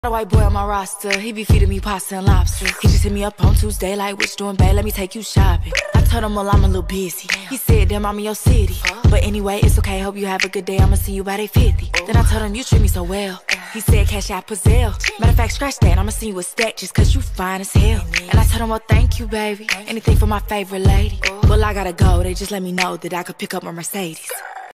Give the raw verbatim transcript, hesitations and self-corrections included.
A white boy on my roster, he be feeding me pasta and lobster. He just hit me up on Tuesday like, what you doing, babe? Let me take you shopping. I told him, well, I'm a little busy. He said, damn, I'm in your city. But anyway, it's okay, hope you have a good day. I'ma see you by day fifty. Then I told him, you treat me so well. He said, cash out Pazelle. Matter of fact, scratch that, I'ma see you a stack just cause you fine as hell. And I told him, well, thank you, baby. Anything for my favorite lady. Well, I gotta go, they just let me know that I could pick up my Mercedes.